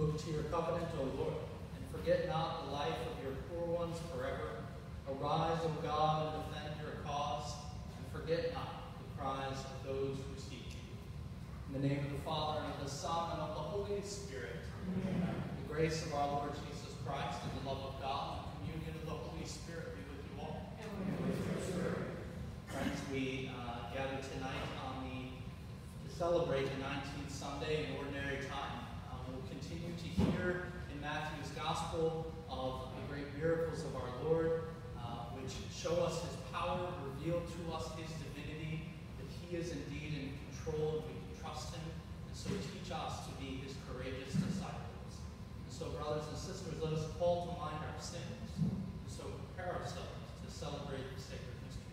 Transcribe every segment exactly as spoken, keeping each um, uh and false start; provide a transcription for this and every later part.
Look to your covenant, O Lord, and forget not the life of your poor ones forever. Arise, O God, and defend your cause, and forget not the cries of those who seek you. In the name of the Father, and of the Son, and of the Holy Spirit. Amen. The grace of our Lord Jesus Christ, and the love of God, and the communion of the Holy Spirit be with you all. And with your spirit. Friends, we uh, gather tonight on the to celebrate the nineteenth Sunday in Ordinary Time. Um, we'll continue to hear in Matthew's Gospel of the great miracles of our Lord, uh, which show us his power, reveal to us his divinity, that he is indeed in control and we can trust him, and so teach us to be his courageous disciples. And so, brothers and sisters, let us call to mind our sins, and so prepare ourselves to celebrate the sacred mysteries.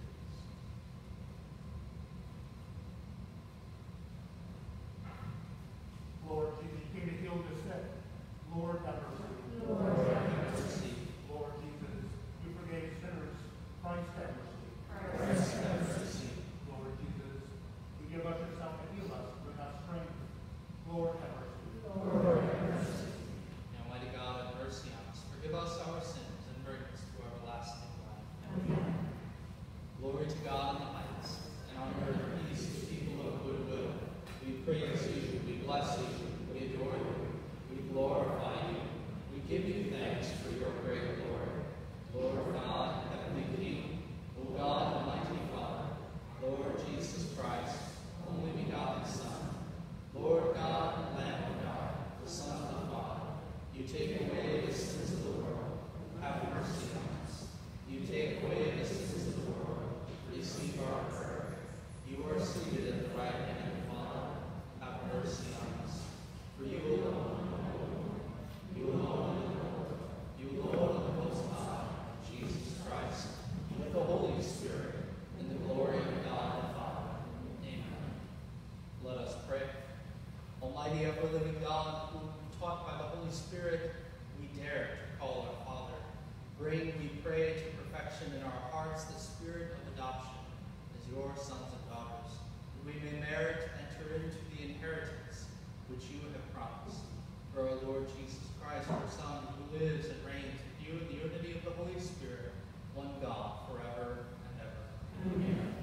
Lord Jesus, you came to heal the sick. Lord, have mercy. Lord, have mercy. Lord Jesus, you forgave sinners. Christ, have mercy. Christ, have mercy. Lord Jesus, you give us yourself to heal us, bring us strength. Lord, have mercy. Lord, have mercy. Almighty God, have mercy on us. Forgive us our sins and bring us to everlasting life. Amen. Glory to God in the highest, and on earth peace to people of good will. We praise you, we bless you, we adore you, we glorify you. We give you thanks for your great glory. Lord God, heavenly King, O God, almighty Father, Lord Jesus Christ, only begotten Son, Lord God, Lamb of God, the Son of the Father, you take away the sins of the world. Have mercy on us. You take away the sins of the world. Receive our prayer. You are seated at the right hand of the Father. Have mercy on us. For you alone, you alone, you alone of the Most High, Jesus Christ, with the Holy Spirit, in the glory of God the Father. Amen. Let us pray. Almighty ever-living God, who taught by the Holy Spirit, we dare to call our Father. Bring, we pray, to perfection in our hearts the spirit of adoption as your sons and daughters, that we may merit to enter into the inheritance which you have promised. For our Lord Jesus Christ, your Son, who lives and reigns with you in the unity of the Holy Spirit, one God, forever and ever. Amen.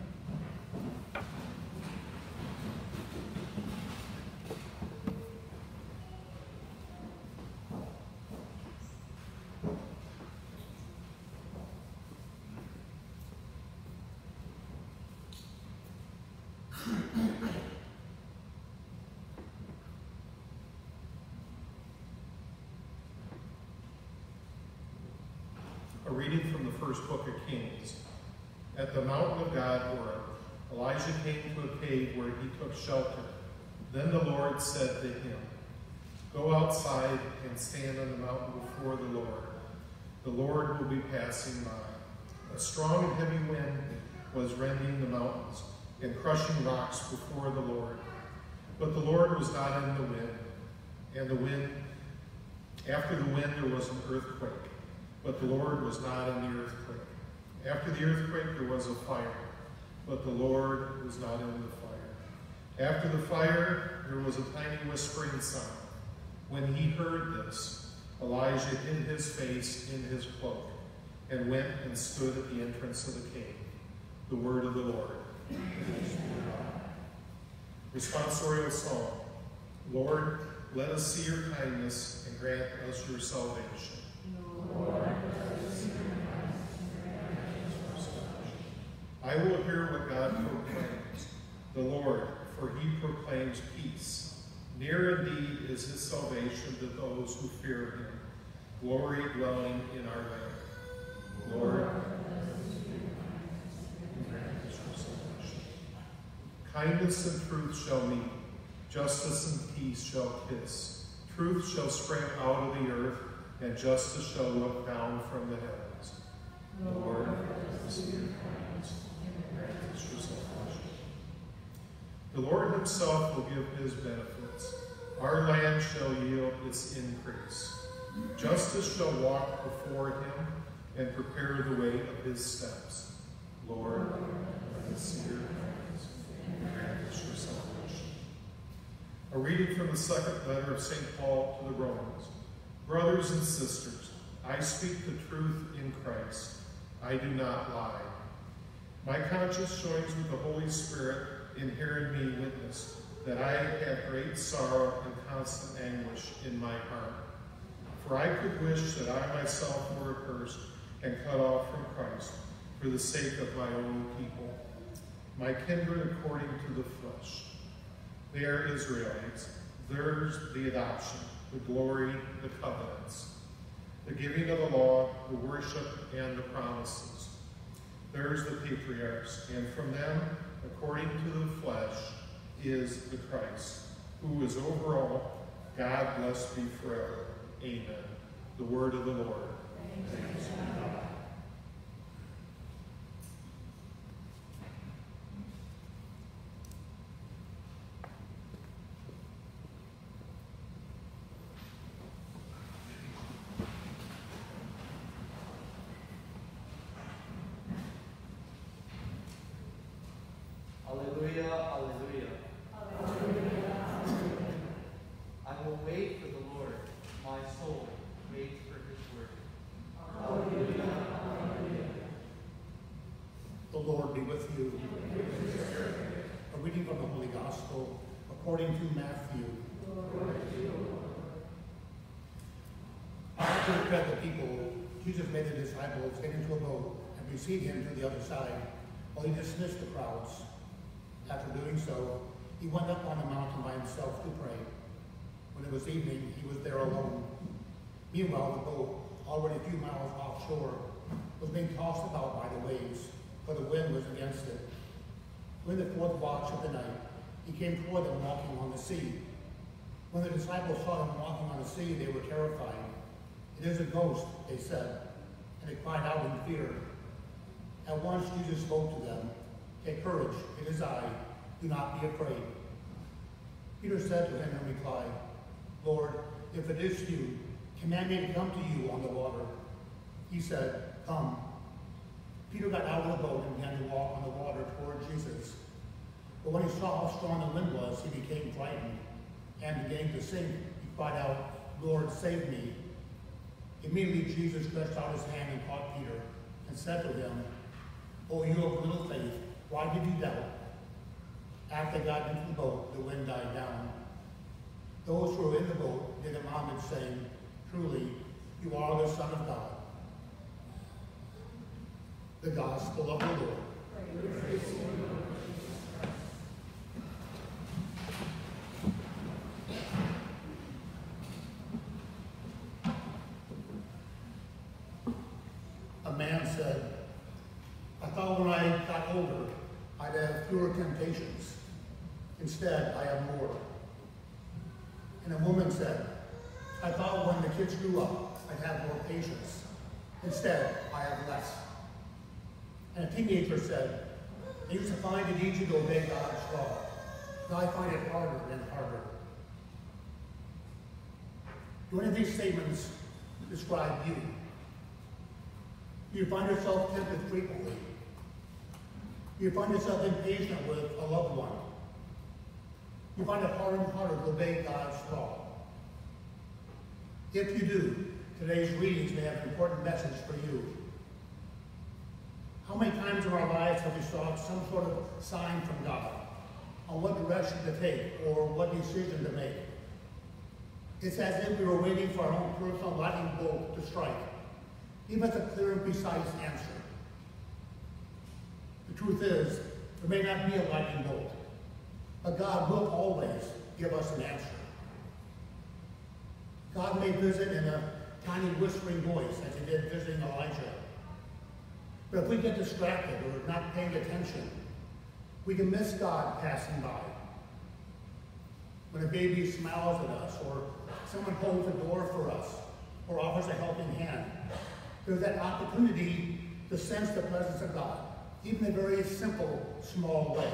A reading from the first book of Kings. At the mountain of God, Horeb, Elijah came to a cave where he took shelter. Then the Lord said to him, "Go outside and stand on the mountain before the Lord. The Lord will be passing by." A strong and heavy wind was rending the mountains and crushing rocks before the Lord. But the Lord was not in the wind, and the wind, after the wind there was an earthquake. But the Lord was not in the earthquake. After the earthquake there was a fire, but the Lord was not in the fire. After the fire there was a tiny whispering sound. When he heard this, Elijah hid his face in his cloak and went and stood at the entrance of the cave. The word of the Lord. Responsorial Psalm. Lord, let us see your kindness and grant us your salvation. I will hear what God proclaims, the Lord, for he proclaims peace. Near indeed is his salvation to those who fear him, glory dwelling in our land. Lord, kindness and truth shall meet, justice and peace shall kiss. Truth shall spring out of the earth, and justice shall look down from the heavens. Lord, see your kindness and grant us your salvation. The Lord himself will give his benefits. Our land shall yield its increase. Justice shall walk before him and prepare the way of his steps. Lord, let us see your kindness and grant us your salvation. A reading from the second letter of Saint Paul to the Romans. Brothers and sisters, I speak the truth in Christ. I do not lie. My conscience joins with the Holy Spirit in hearing me witness that I have great sorrow and constant anguish in my heart. For I could wish that I myself were accursed and cut off from Christ for the sake of my own people, my kindred according to the flesh. They are Israelites. Theirs the adoption, the glory, the covenants, the giving of the law, the worship, and the promises. Theirs the patriarchs, and from them, according to the flesh, is the Christ, who is over all. God blessed be forever. Amen. The word of the Lord. Thanks be to God. Alleluia, alleluia. I will wait for the Lord. My soul waits for his word. Alleluia, alleluia. The Lord be with you. A reading from the Holy Gospel according to Matthew. After he fed the people, Jesus made the disciples get into a boat and receive him to the other side, while he dismissed the crowds. After doing so, he went up on the mountain by himself to pray. When it was evening, he was there alone. Meanwhile, the boat, already a few miles offshore, was being tossed about by the waves, for the wind was against it. During the fourth watch of the night, he came toward them walking on the sea. When the disciples saw him walking on the sea, they were terrified. "It is a ghost," they said, and they cried out in fear. At once Jesus spoke to them. "Take courage, it is I. Do not be afraid." Peter said to him in reply, "Lord, if it is you, command me to come to you on the water." He said, "Come." Peter got out of the boat and began to walk on the water toward Jesus. But when he saw how strong the wind was, he became frightened, and beginning to sink, he cried out, "Lord, save me." Immediately Jesus stretched out his hand and caught Peter, and said to him, "O you of little faith, why did you doubt?" After they got into the boat, the wind died down. Those who were in the boat did him homage, saying, "Truly, you are the Son of God." The Gospel of the Lord. Praise to you, Lord. A man said, "I thought when I got older, I'd have fewer temptations. Instead, I have more." And a woman said, "I thought when the kids grew up, I'd have more patience. Instead, I have less." And a teenager said, "I used to find it easy to obey God's law. Now I find it harder and harder." Do any of these statements describe you? Do you find yourself tempted frequently? Do you find yourself impatient with a loved one? Do you find it harder and harder to obey God's law? If you do, today's readings may have an important message for you. How many times in our lives have we sought some sort of sign from God on what direction to take or what decision to make? It's as if we were waiting for our own personal lightning bolt to strike. Give us a clear and precise answer. The truth is, there may not be a lightning bolt, but God will always give us an answer. God may visit in a tiny whispering voice, as he did visiting Elijah. But if we get distracted or not paying attention, we can miss God passing by. When a baby smiles at us, or someone holds a door for us, or offers a helping hand, there's that opportunity to sense the presence of God, even in a very simple, small way.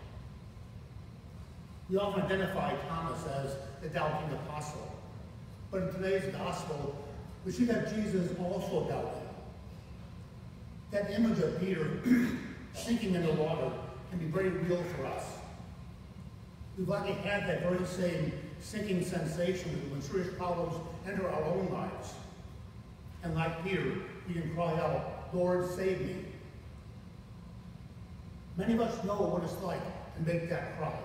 We often identify Thomas as the doubting apostle, but in today's gospel, we see that Jesus also doubted. That image of Peter sinking in the water can be very real for us. We've likely had that very same sinking sensation when serious problems enter our own lives. And like Peter, we can cry out, Lord, save me. Many of us know what it's like to make that cry.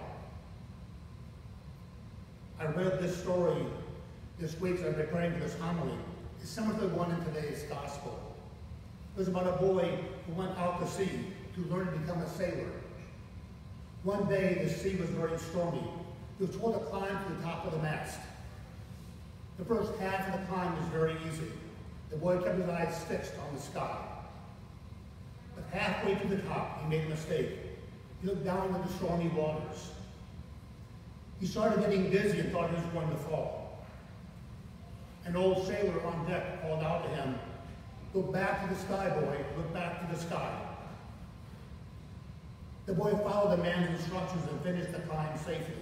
I read this story this week as I was preparing for this homily. It's similar to the one in today's gospel. It was about a boy who went out to sea to learn to become a sailor. One day, the sea was very stormy. He was told to climb to the top of the mast. The first half of the climb was very easy. The boy kept his eyes fixed on the sky. But halfway to the top, he made a mistake. He looked down at the stormy waters. He started getting dizzy and thought he was going to fall. An old sailor on deck called out to him, "Look back to the sky, boy. Look back to the sky." The boy followed the man's instructions and finished the climb safely.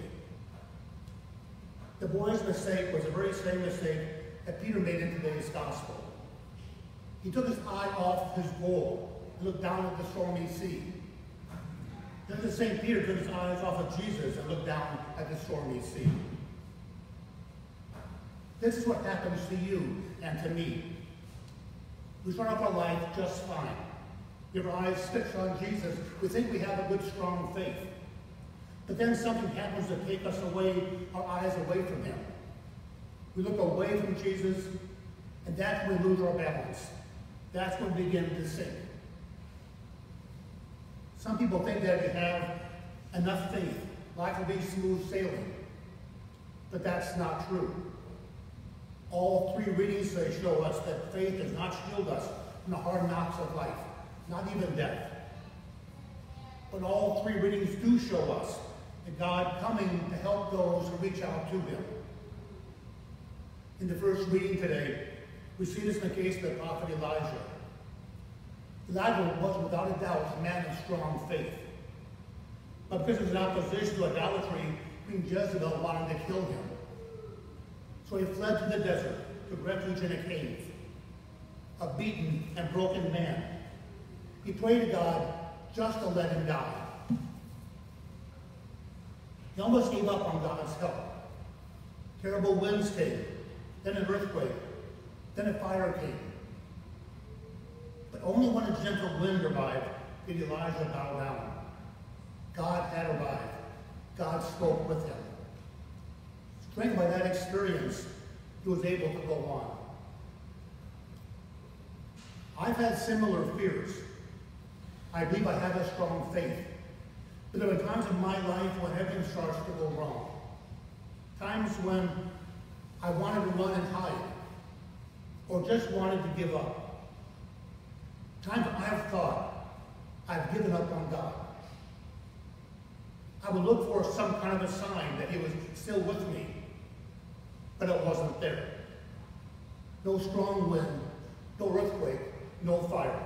The boy's mistake was the very same mistake that Peter made in today's gospel. He took his eye off his goal and looked down at the stormy sea. Then the Saint Peter took his eyes off of Jesus and looked down at the stormy sea. This is what happens to you and to me. We start off our life just fine. We have our eyes fixed on Jesus. We think we have a good, strong faith. But then something happens to take us away, our eyes away from him. We look away from Jesus, and that's when we lose our balance. That's when we begin to sink. Some people think that if you have enough faith, life will be smooth sailing. But that's not true. All three readings today show us that faith does not shield us from the hard knocks of life, not even death. But all three readings do show us that God coming to help those who reach out to him. In the first reading today, we see this in the case of the prophet Elijah. Elijah was without a doubt a man of strong faith. But because of his opposition to idolatry, Queen Jezebel wanted to kill him. So he fled to the desert, took refuge in a cave. A beaten and broken man, he prayed to God just to let him die. He almost gave up on God's help. Terrible winds came, then an earthquake, then a fire came. But only when a gentle wind arrived did Elijah bow down. God had arrived. God spoke with him. Strengthened by that experience, he was able to go on. I've had similar fears. I believe I have a strong faith. But there are times in my life when everything starts to go wrong. Times when I wanted to run and hide, or just wanted to give up. Times when I have thought, I've given up on God. I would look for some kind of a sign that he was still with me, but it wasn't there. No strong wind, no earthquake, no fire.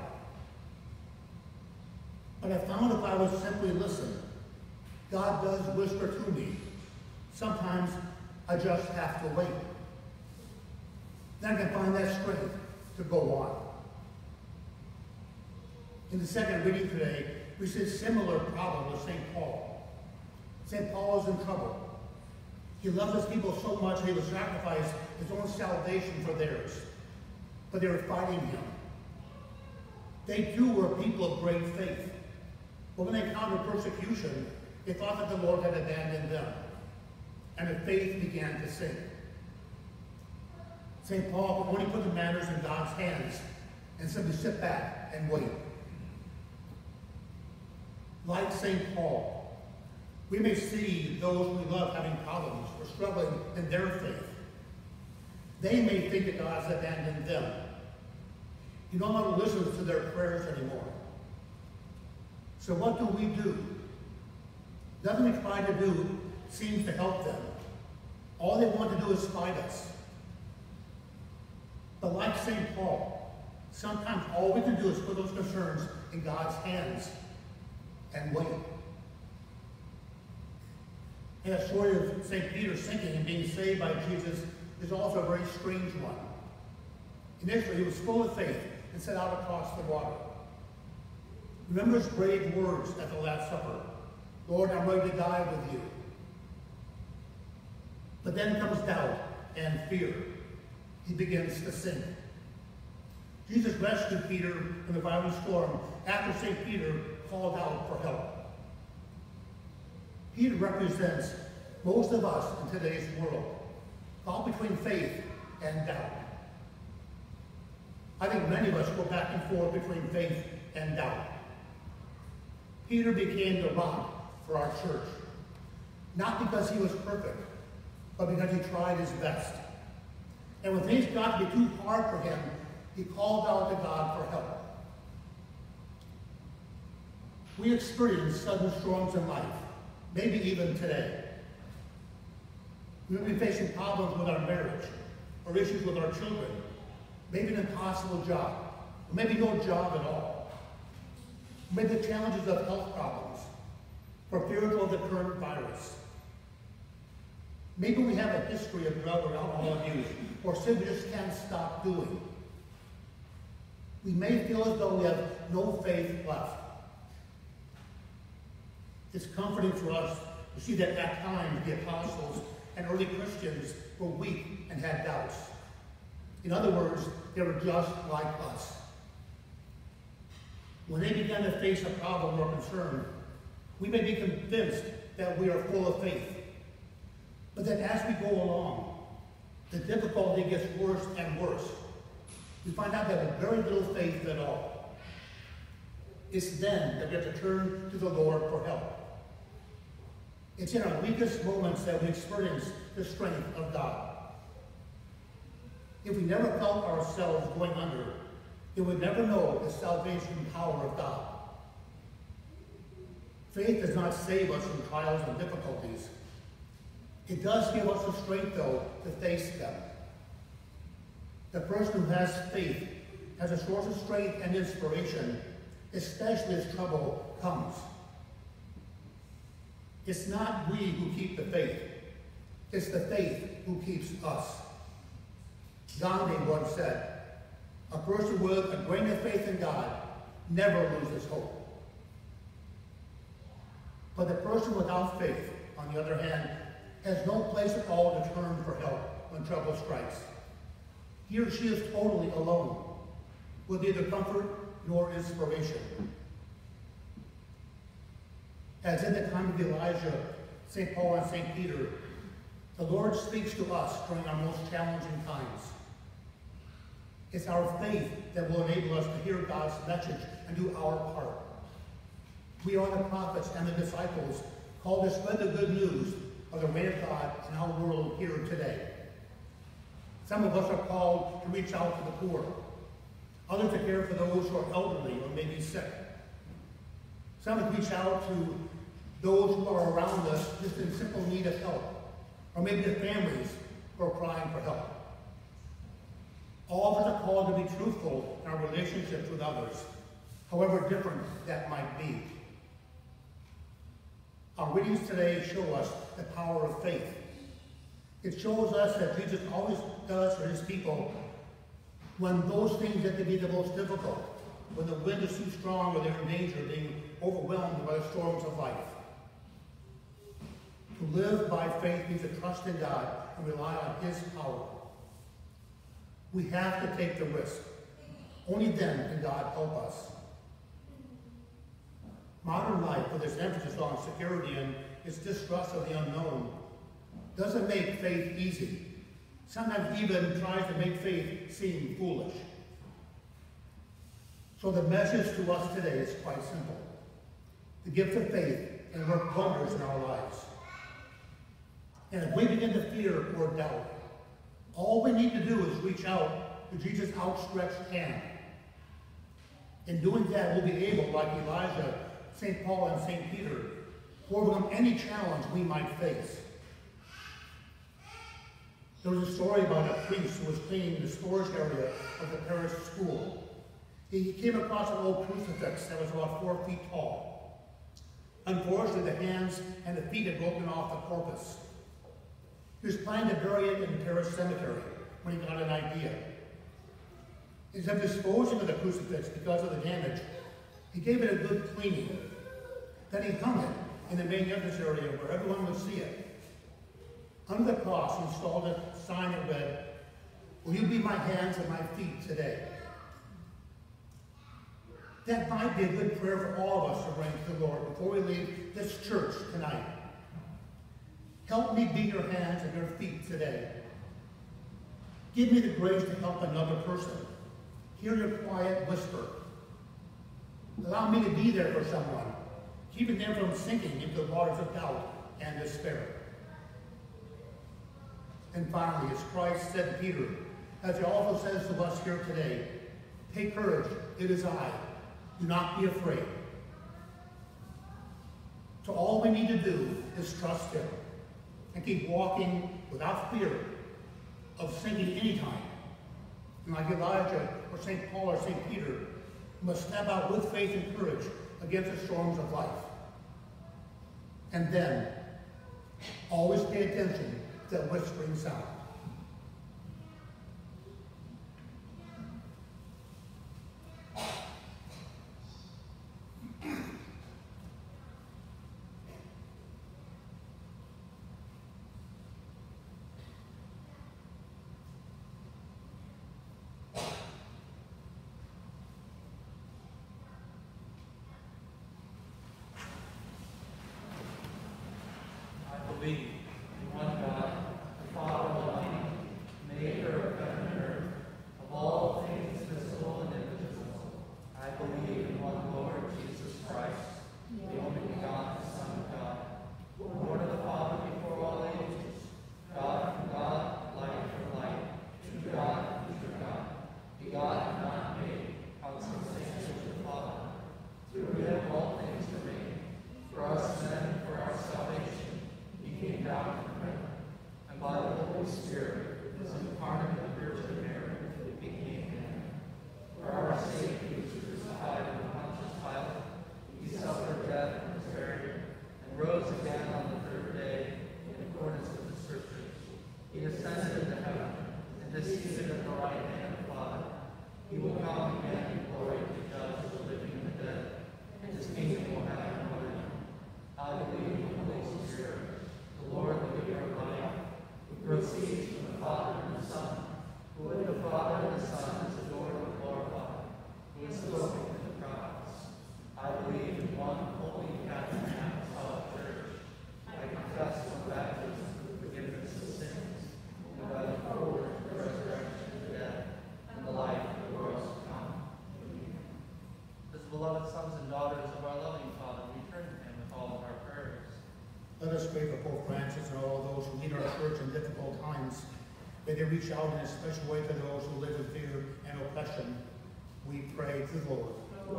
But I found if I would simply listen, God does whisper to me. Sometimes I just have to wait. Then I can find that strength to go on. In the second reading today, we see a similar problem with Saint Paul. Saint Paul is in trouble. He loved his people so much that he would sacrifice his own salvation for theirs. But they were fighting him. They too were people of great faith. But when they encountered persecution, they thought that the Lord had abandoned them. And their faith began to sink. Saint Paul could only put the matters in God's hands and simply sit back and wait. Like Saint Paul, we may see those we love having problems or struggling in their faith. They may think that God has abandoned them. He no longer listens to their prayers anymore. So what do we do? Nothing we try to do seems to help them. All they want to do is fight us. But like Saint Paul, sometimes all we can do is put those concerns in God's hands and wait. And the story of Saint Peter sinking and being saved by Jesus is also a very strange one. Initially, he was full of faith and set out across the water. Remember his brave words at the Last Supper. Lord, I'm ready to die with you. But then comes doubt and fear. He begins to sink. Jesus rescued Peter from the violent storm after Saint Peter called out for help. Peter represents most of us in today's world, caught between faith and doubt. I think many of us go back and forth between faith and doubt. Peter became the rock for our church, not because he was perfect, but because he tried his best. And when things got to be too hard for him, he called out to God for help. We experience sudden storms in life, maybe even today. We may be facing problems with our marriage, or issues with our children, maybe an impossible job, or maybe no job at all. Maybe the challenges of health problems, or fears of the current virus. Maybe we have a history of drug or alcohol abuse, or simply just can't stop doing. We may feel as though we have no faith left. It's comforting for us to see that at times the apostles and early Christians were weak and had doubts. In other words, they were just like us. When they began to face a problem or concern, we may be convinced that we are full of faith. But then as we go along, the difficulty gets worse and worse. We find out that we have very little faith at all. It's then that we have to turn to the Lord for help. It's in our weakest moments that we experience the strength of God. If we never felt ourselves going under, then we'd never know the salvation power of God. Faith does not save us from trials and difficulties. It does give us the strength, though, to face them. The person who has faith has a source of strength and inspiration, especially as trouble comes. It's not we who keep the faith. It's the faith who keeps us. Gandhi once said, a person with a grain of faith in God never loses hope. But the person without faith, on the other hand, has no place at all to turn for help when trouble strikes. He or she is totally alone, with neither comfort nor inspiration. As in the time of Elijah, Saint Paul and Saint Peter, the Lord speaks to us during our most challenging times. It's our faith that will enable us to hear God's message and do our part. We are the prophets and the disciples called to spread the good news of the reign of God in our world here today. Some of us are called to reach out to the poor, others to care for those who are elderly or maybe sick. Some to reach out to those who are around us just in simple need of help, or maybe the families who are crying for help. All of us are called to be truthful in our relationships with others, however different that might be. Our readings today show us the power of faith. It shows us that Jesus always does for his people when those things get to be the most difficult, when the wind is too strong or they're in danger of being overwhelmed by the storms of life. To live by faith means to trust in God and rely on his power. We have to take the risk. Only then can God help us. Modern life, with its emphasis on security and its distrust of the unknown, doesn't make faith easy. Sometimes even tries to make faith seem foolish. So the message to us today is quite simple. The gift of faith can work wonders in our lives. And if we begin to fear or doubt, all we need to do is reach out to Jesus' outstretched hand. In doing that, we'll be able, like Elijah, Saint Paul, and Saint Peter, to overcome any challenge we might face. There was a story about a priest who was cleaning the storage area of the parish school. He came across an old crucifix that was about four feet tall. Unfortunately, the hands and the feet had broken off the corpus. He was planning to bury it in the parish cemetery when he got an idea. Instead of disposing of the crucifix because of the damage, he gave it a good cleaning. Then he hung it in the main entrance area where everyone would see it. Under the cross, he installed a sign that read, "Will you be my hands and my feet today?" That might be a good prayer for all of us to bring to the Lord before we leave this church tonight. Help me be your hands and your feet today. Give me the grace to help another person. Hear your quiet whisper. Allow me to be there for someone, keeping them from sinking into the waters of doubt and despair. And finally, as Christ said to Peter, as he also says to us here today, take courage, it is I. Do not be afraid. So all we need to do is trust him and keep walking without fear of sinking anytime. And like Elijah or Saint Paul or Saint Peter, we must step out with faith and courage against the storms of life. And then, always pay attention to that whispering sound. Believe in one God, the Father Almighty, maker of heaven and earth, of all things visible and invisible. I believe in one Lord Jesus Christ, the only begotten Son of God, born of the Father before all ages, God from God, light from light, true God from true God, begotten, not made, consubstantial with the Father. Through him all things were made. For us men, for our salvation, came down from heaven, and by the Holy Spirit was incarnate of the Virgin Mary, and became man. For our sake he was crucified in Pontius Pilate. He suffered death and was buried, and rose again on the third day in accordance with the Scriptures. He ascended into heaven, and is seated at the right hand of the Father. He will come again in glory to judge the living and the dead, and his kingdom will have no end. I believe in the Holy Spirit, Lord, the giver of life, who proceeds from the Father and the Son, who with the Father and the Son is adored and glorified, who is spoken in the prophets. I believe in one holy Catholic Apostolic Church. I confess one baptism for the forgiveness of sins, and by the power of the resurrection of the dead, and the life of the world to come. As beloved sons and daughters of our loving Father, we turn to him with all of our prayers. Let us pray for Pope Francis and all those who lead our church in difficult times. May they reach out in a special way to those who live in fear and oppression. We pray to the Lord.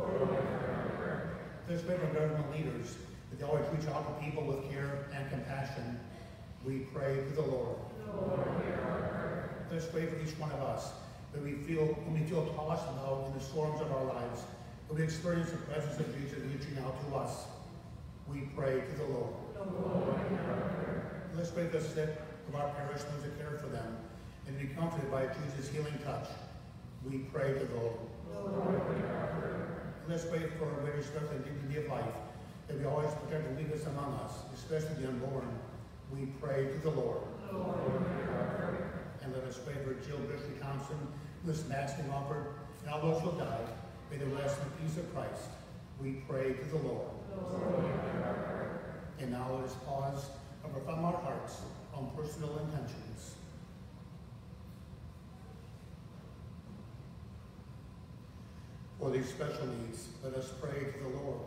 Let us pray for government leaders, that they always reach out to people with care and compassion. We pray to the Lord. Let us pray for each one of us, that we feel, when we feel tossed about in the storms of our lives, that we experience the presence of Jesus reaching out to us. We pray to the Lord. Let's pray for the sick of our parish, those that care for them, and be comforted by Jesus' healing touch. We pray to the Lord. Let's pray for a greater strength and dignity of life, that we always protect the weakest among us, especially the unborn. We pray to the Lord. And let us pray for Jill Bishop Thompson, who is fasting offered, and all those who died. May they rest in the peace of Christ. We pray to the Lord. And now let us pause from our hearts on personal intentions. For these special needs, let us pray to the Lord.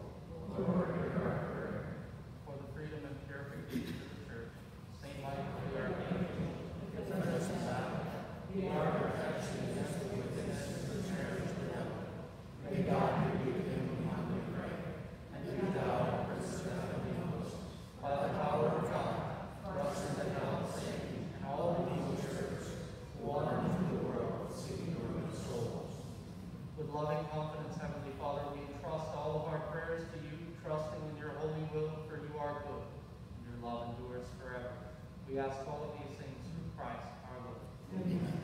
For the freedom and purification of the Church, Saint Michael the Archangel, defend us in battle. Be our protection against the wickedness and the snares of the devil. May God rebuke him, we humbly pray. And do thou, Prince of heavenly hosts, by the power of God, thrust into hell Satan and all the evil spirits who wander through the world, seeking the ruin of souls. With loving confidence, Heavenly Father, we entrust all of our prayers to you, trusting in your holy will, for you are good, and your love endures forever. We ask all of these things through Christ our Lord. Amen.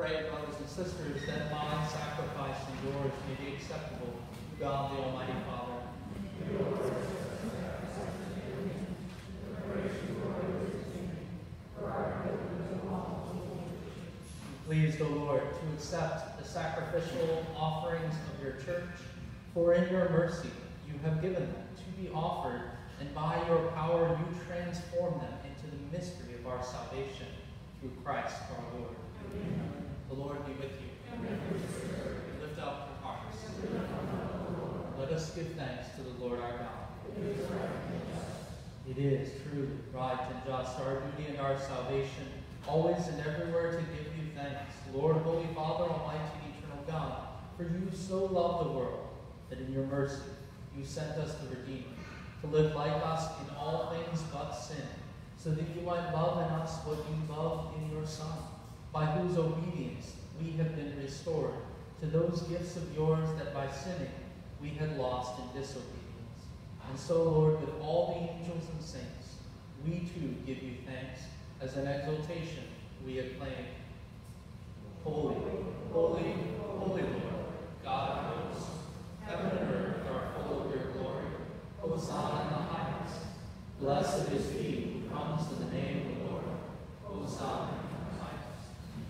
pray, brothers and sisters, that my sacrifice and yours may be acceptable to God the Almighty Father. Pleased, O Lord, to accept the sacrificial offerings of your church, for in your mercy you have given them to be offered, and by your power you transform them into the mystery of our salvation through Christ our Lord. Amen. The Lord be with you. Amen. Lift up your hearts. Let us give thanks to the Lord our God. It is truly right and just, our duty and our salvation, always and everywhere to give you thanks, Lord, Holy Father, Almighty, Eternal God, for you so loved the world that in your mercy you sent us the Redeemer, to live like us in all things but sin, so that you might love in us what you loved in your Son, by whose obedience we have been restored to those gifts of yours that by sinning we had lost in disobedience. And so, Lord, with all the angels and saints, we too give you thanks as an exaltation we acclaim. Holy, holy, holy Lord, God of hosts, heaven and earth are full of your glory. Hosanna in the highest. Blessed is he who comes in the name of the Lord. Hosanna in the highest.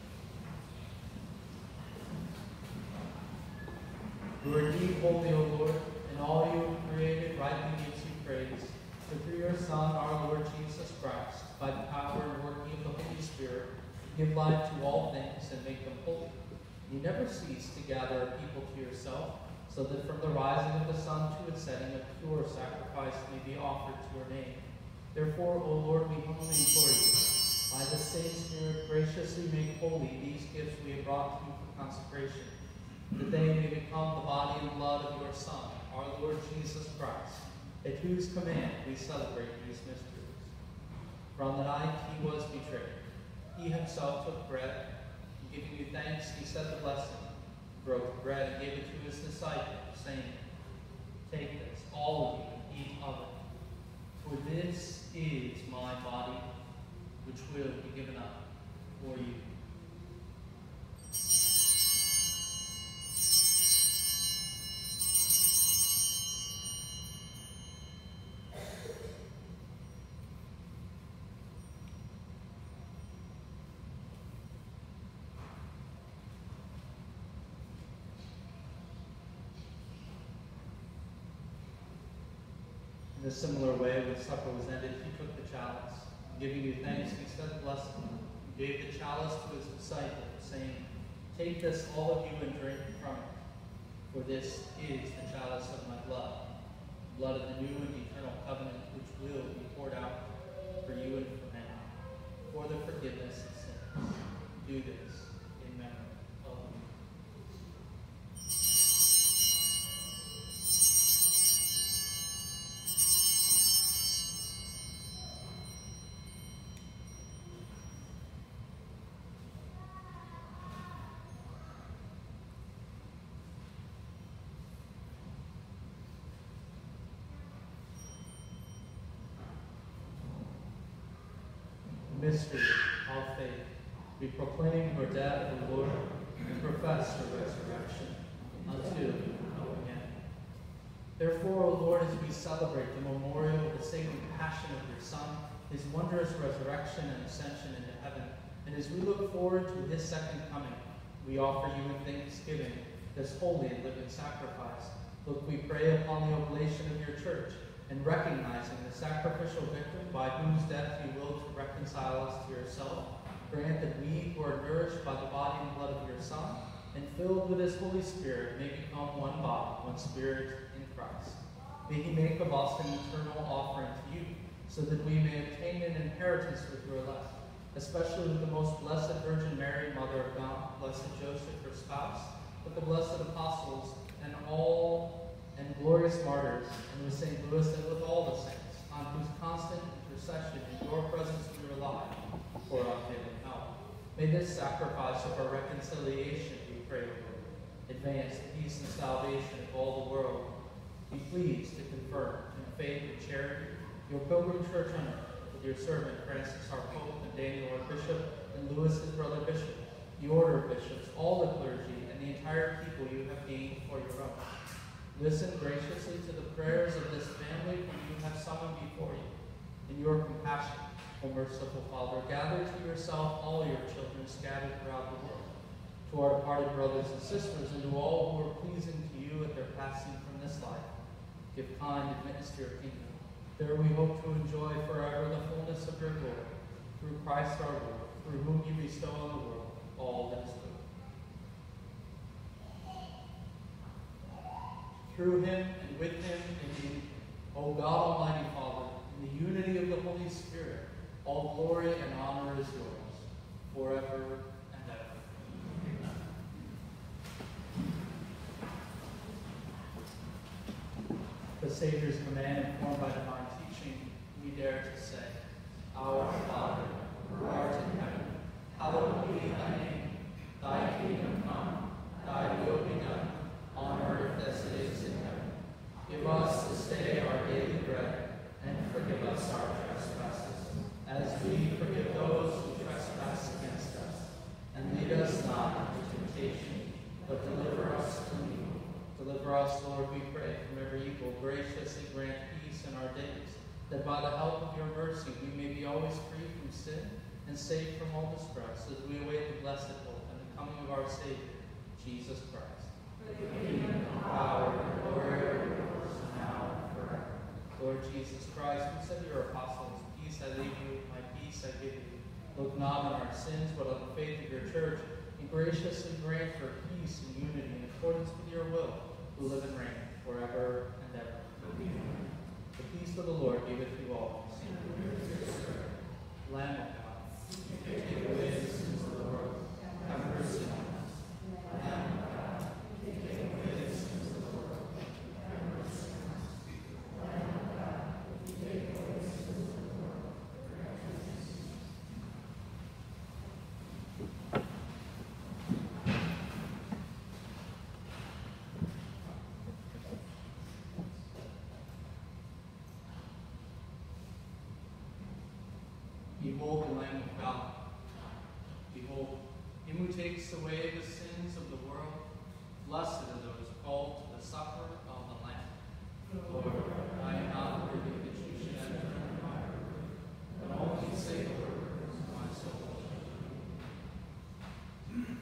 You are indeed holy, O Lord, and all you have created rightly gives you praise. For through your Son, our Lord Jesus Christ, by the power and working of the Holy Spirit, you give life to all things and make them holy. You never cease to gather a people to yourself, so that from the rising of the sun to its setting a pure sacrifice may be offered to your name. Therefore, O Lord, we humbly implore you, by the same Spirit, graciously make holy these gifts we have brought to you for consecration, that they may become the body and blood of your Son, our Lord Jesus Christ, at whose command we celebrate these mysteries. From the night he was betrayed, he himself took bread, and giving you thanks, he said the blessing, broke the bread and gave it to his disciples, saying, "Take this, all of you, and eat of it. For this is my body, which will be given up for you." In a similar way, when supper was ended, he took the chalice. Giving you thanks, he said the blessing. He gave the chalice to his disciples, saying, "Take this, all of you, and drink from it. For this is the chalice of my blood, blood of the new and eternal covenant, which will be poured out for you and for many, for the forgiveness of sins. Do this in memory of me." Mystery of faith. We proclaim your death, O Lord, and profess your resurrection until you come again. Therefore, O Lord, as we celebrate the memorial of the sacred passion of your Son, his wondrous resurrection and ascension into heaven, and as we look forward to his second coming, we offer you in thanksgiving this holy and living sacrifice. Look, we pray upon the oblation of your church, and recognizing the sacrificial victim by whose death you will to reconcile us to yourself, grant that we who are nourished by the body and blood of your Son, and filled with his Holy Spirit, may become one body, one spirit in Christ. May he make of us an eternal offering to you, so that we may obtain an inheritance with your elect, especially with the most blessed Virgin Mary, Mother of God, blessed Joseph, her spouse, with the blessed apostles, and all and glorious martyrs, and with Saint Louis and with all the saints, on whose constant intercession in your presence we rely for our daily help. May this sacrifice of our reconciliation, we pray, Lord, advance the peace and salvation of all the world. Be pleased to confirm in faith and charity your pilgrim church on earth, with your servant Francis our Pope, and Daniel our Bishop, and Louis his brother Bishop, the order of bishops, all the clergy, and the entire people you have gained for your own. Listen graciously to the prayers of this family whom you have summoned before you. In your compassion, O merciful Father, gather to yourself all your children scattered throughout the world. To our departed brothers and sisters, and to all who are pleasing to you at their passing from this life, give kind admittance to your kingdom. There we hope to enjoy forever the fullness of your glory, through Christ our Lord, through whom you bestow on the world all that is good. Through him, and with him, and in him, O God Almighty Father, in the unity of the Holy Spirit, all glory and honor is yours, forever and ever. Amen. The Savior's command, informed by divine teaching, we dare to say, Our Father, who art in heaven, hallowed be thy name. Thy kingdom come, thy will be done, on earth as it is in heaven. Give us this day our daily bread, and forgive us our trespasses, as we forgive those who trespass against us. And lead us not into temptation, but deliver us from evil. Deliver us, Lord, we pray, from every evil. Graciously grant peace in our days, that by the help of your mercy we may be always free from sin and saved from all distress, as we await the blessed hope and the coming of our Savior, Jesus Christ. For the kingdom, power, and glory are yours, now and forever. Lord Jesus Christ, who said to your apostles, Peace I leave you, my peace I give you. Look not on our sins, but on the faith of your church, and graciously grant her peace and unity in accordance with your will, who live and reign forever and ever. Amen. The peace of the Lord be with you all. Lamb of God, take away the sins of the world. Have mercy on us. Lamb of God, take away the sins of the world. Have mercy on us. Lamb of God, take away the sins of the world. Have mercy on us. Behold the Lamb of God. Behold, him who takes away the sins of the world. Blessed are those called to the supper of the Lamb. Lord, I am not worthy that you should enter into my room, but only say the word, and my soul shall live.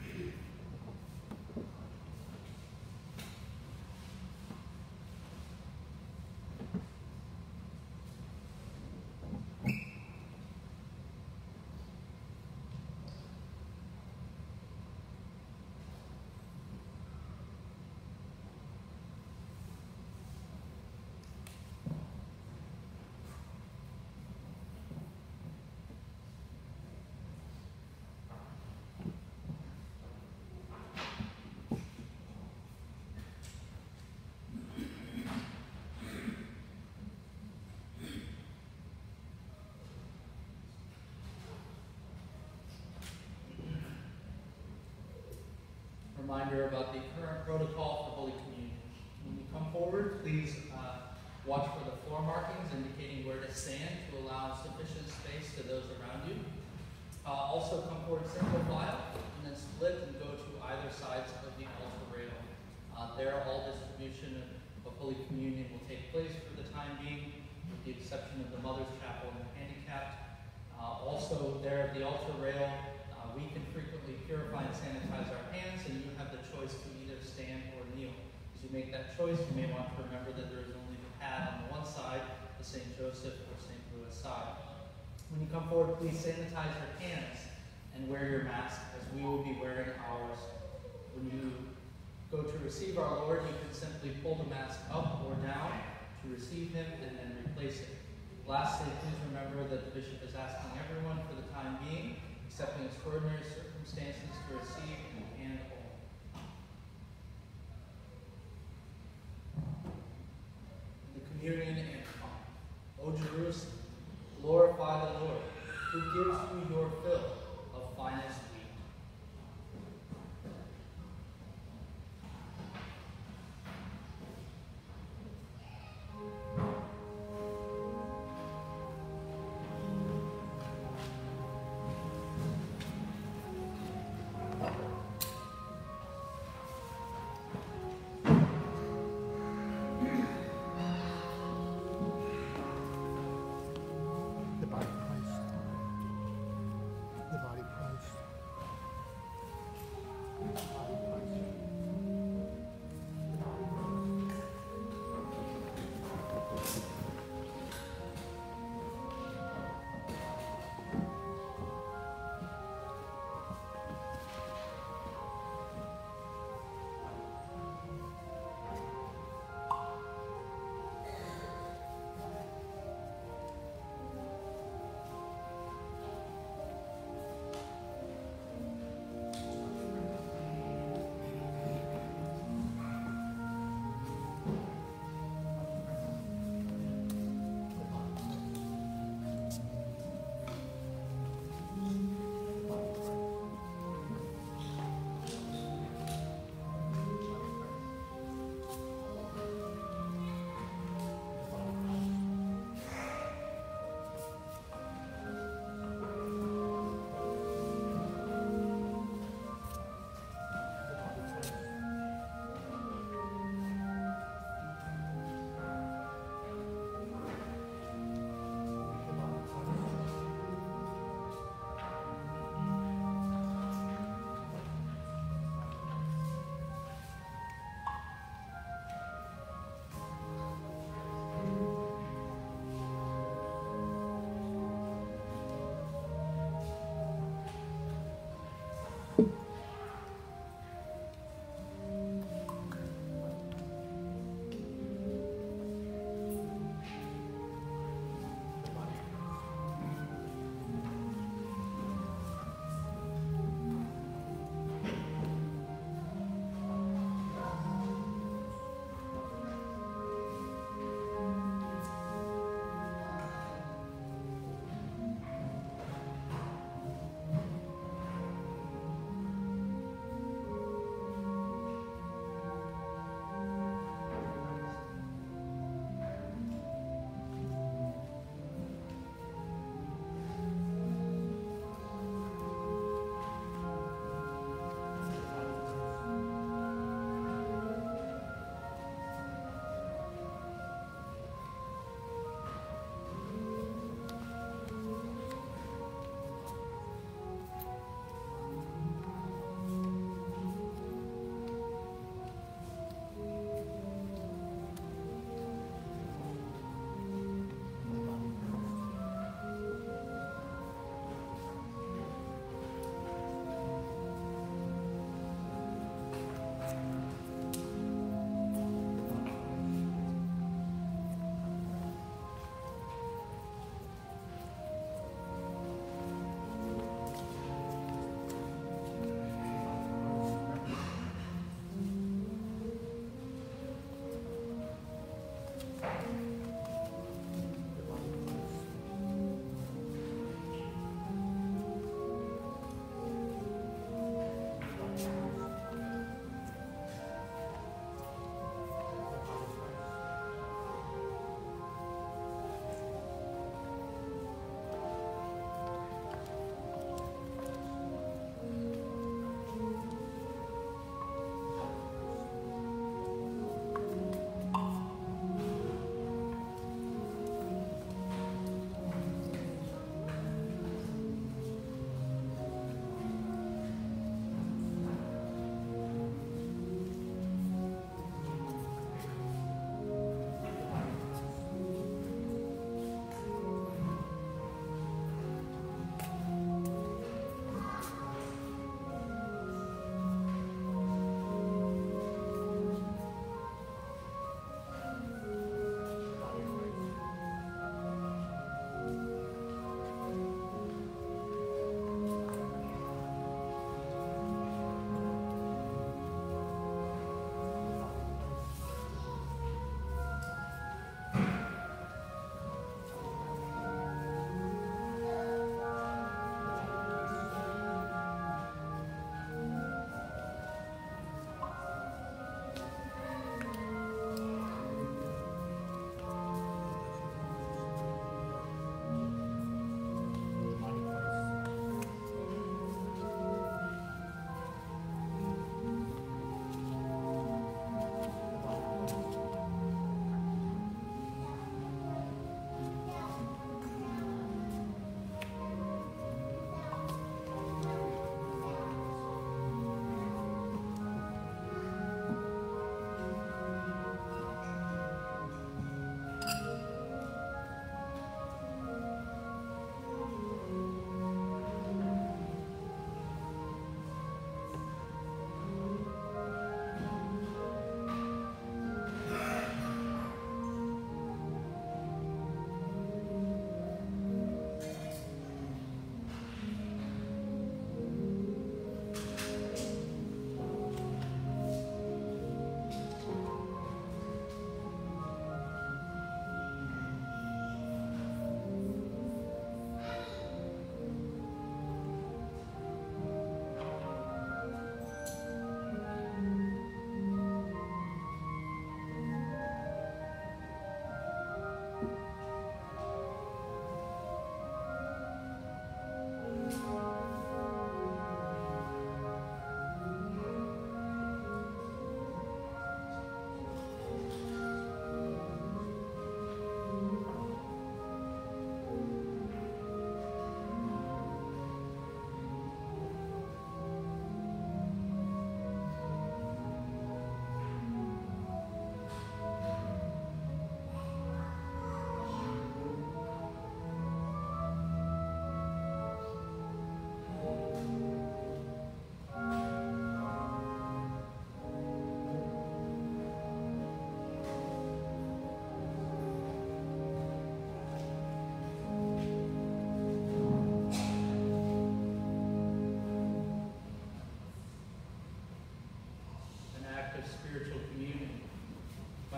Reminder about the current protocol for Holy Communion. When you come forward, please uh, watch for the floor markings indicating where to stand to allow sufficient space to those around you. Uh, also come forward single file and then split and go to either sides of the altar rail. Uh, there, all distribution of Holy Communion will take place for the time being, with the exception of the Mother's Chapel and the handicapped. Uh, also, there at the altar rail, Uh, we can frequently purify and sanitize our hands, and you have the choice to either stand or kneel. As you make that choice, you may want to remember that there is only the pad on the one side, the Saint Joseph or Saint Louis side. When you come forward, please sanitize your hands and wear your mask, as we will be wearing ours. When you go to receive our Lord, you can simply pull the mask up or down to receive him and then replace it. Lastly, please remember that the bishop is asking everyone for the time being, excepting extraordinary circumstances, to receive and hand all. The communion and come. O Jerusalem, glorify the Lord, who gives you your fill of finest wheat.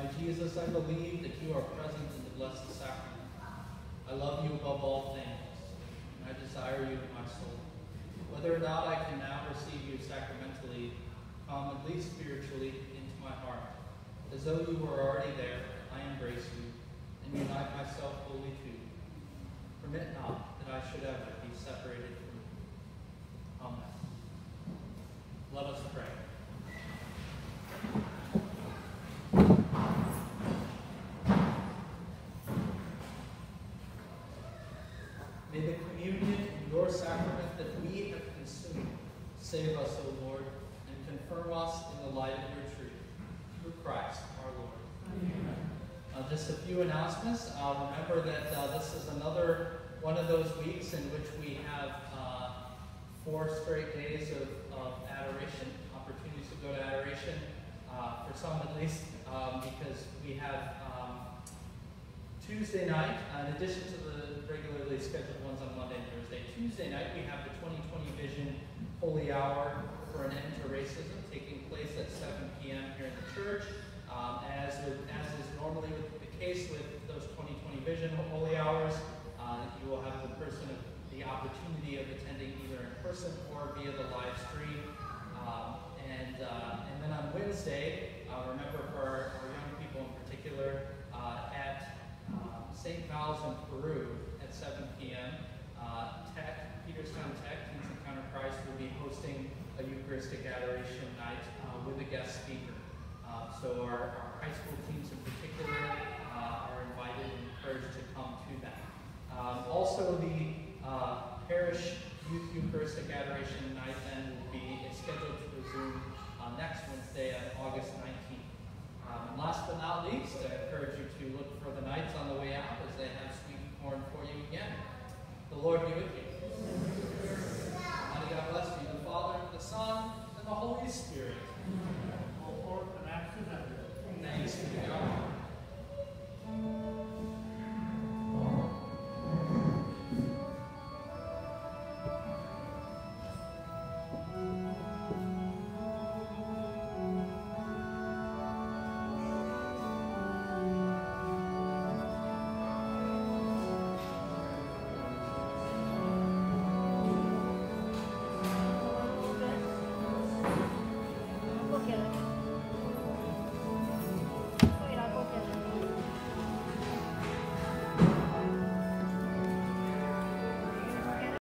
My Jesus, I believe that you are present in the Blessed Sacrament. I love you above all things, and I desire you in my soul. Whether or not I can now receive you sacramentally, come at least spiritually into my heart. As though you were already there, I embrace you and unite myself wholly to you. Permit not that I should ever be separated from you. Amen. Let us pray. May the communion in your sacrament that we have consumed save us, O Lord, and confirm us in the light of your truth. Through Christ our Lord. Amen. Uh, just a few announcements. Uh, remember that uh, this is another one of those weeks in which we have uh, four straight days of, of adoration, opportunities to go to adoration, uh, for some at least, um, because we have um, Tuesday night, uh, in addition to the regularly scheduled ones on Monday and Thursday, Tuesday night we have the twenty twenty Vision Holy Hour for an End to Racism taking place at seven p m here in the church. Um, as, with, as is normally the case with those twenty twenty Vision Holy Hours, uh, you will have the person of the opportunity of attending either in person or via the live stream. Um, and, uh, and then on Wednesday, uh, remember for our, our young people in particular, uh, at um, Saint Val's in Peru at seven p m Uh, Tech, Peterstown Tech, Teens Encounter Christ will be hosting a Eucharistic adoration night uh, with a guest speaker. Uh, so our, our high school teams in particular uh, are invited and encouraged to come to that. Um, also, the uh, parish youth Eucharistic adoration night then will be scheduled to resume uh, next Wednesday on August nineteenth. Um, and last but not least, I encourage you to look for the nights on the way out as they have sweet corn for you again. The Lord be with you.